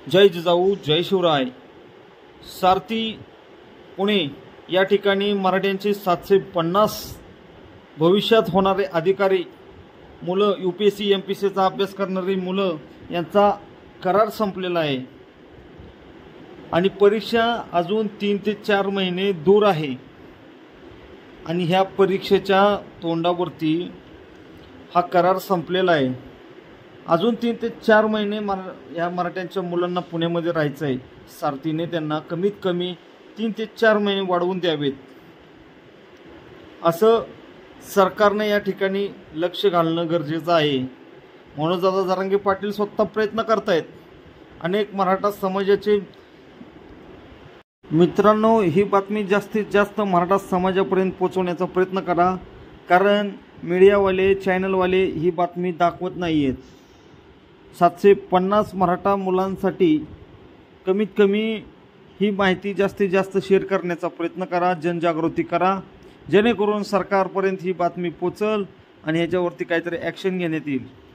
जय जिजाऊ जय शिवराय। सारथी पुणे या ठिकाणी मराठ्यांचे 750 भविष्यात होणारे अधिकारी मुलं UPSC MPSCचा अभ्यास करणारी मुलं यांचा करार संपलेला आहे आणि परीक्षा अजून 3 ते 4 महिने दूर आहे आणि ह्या परीक्षेच्या तोंडावरती हा करार संपलेला आहे। अजून 3 ते 4 महिने या मराठ्यांच्या मुलांना पुण्यामध्ये राहायचं आहे। सारथीने त्यांना कमीत कमी 3 ते 4 महिने वाढवून द्यावेत असं सरकारने या ठिकाणी लक्ष घालणं गरजेचं आहे। मनोजदादा जरांगे पाटील स्वतः प्रयत्न करतायत। अनेक मराठा समाजाचे मित्रांनो, ही बातमी जास्तीत जास्त मराठा समाजापर्यंत पोहोचवण्याचा प्रयत्न करा, कारण मीडियावाले चॅनलवाले ही बातमी दाखवत नाही आहेत। 750 मराठा मुलांसाठी कमीत कमी ही माहिती जास्तीत जास्त शेअर करण्याचा प्रयत्न करा, जनजागृती करा, जेणेकरून सरकारपर्यंत ही बातमी पोचल आणि याच्यावरती काहीतरी ॲक्शन घेण्यात येईल।